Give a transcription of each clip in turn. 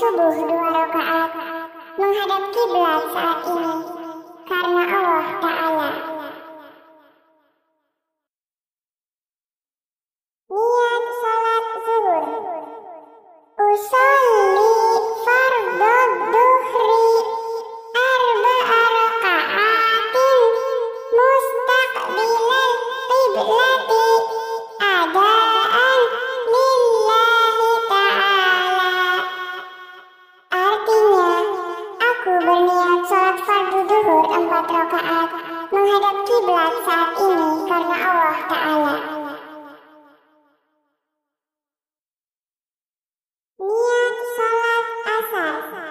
subuh 2 rakaat menghadap kiblat saat ini karena Allah Ta'ala. Niat salat zuhur. Usolli fardhu duhri arba'a raka'atin mustaqbilal qiblati adaan lillahi ta'ala. Artinya, aku berniat salat fardu duhur 4 rakaat menghadap kiblat saat ini karena Allah Ta'ala. Niat salat asar.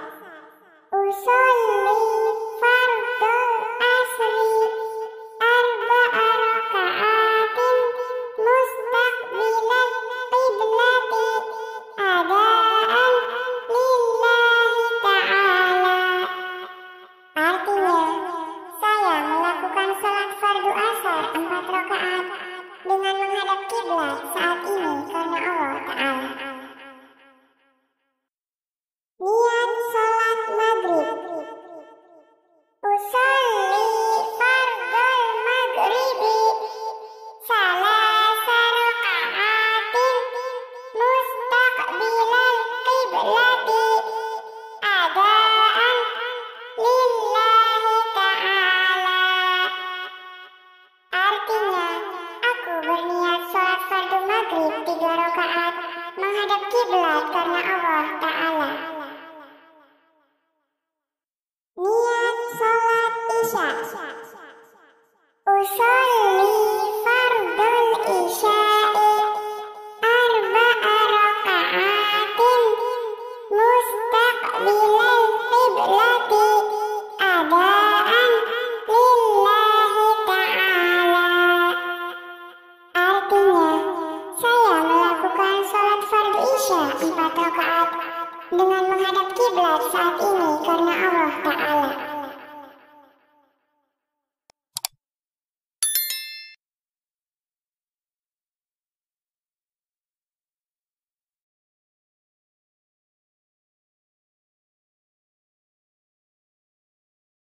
Usolli fardhu asri arba'a raka'atin mustaqbilal qiblati adaan lillahi ta'ala. Artinya, saya melakukan salat fardu asar 4 rakaat dengan menghadap kiblat saat ini karena Allah Ta'ala. Niat salat maghrib. Usolli fardhal maghribi salasa raka'atin mustaqbilal qiblati adaan lillahi ta'ala. Artinya, aku berniat salat fardu maghrib 3 rakaat menghadap kiblat karena Allah Ta'ala. Niat salat isya. Usolli fardhal isya'i arba'a raka'atin mustaqbilal qiblati adaan lillahi ta'ala. Artinya, saya melakukan salat fardu isya 4 rakaat dengan menghadap kiblat saat ini karena Allah Ta'ala.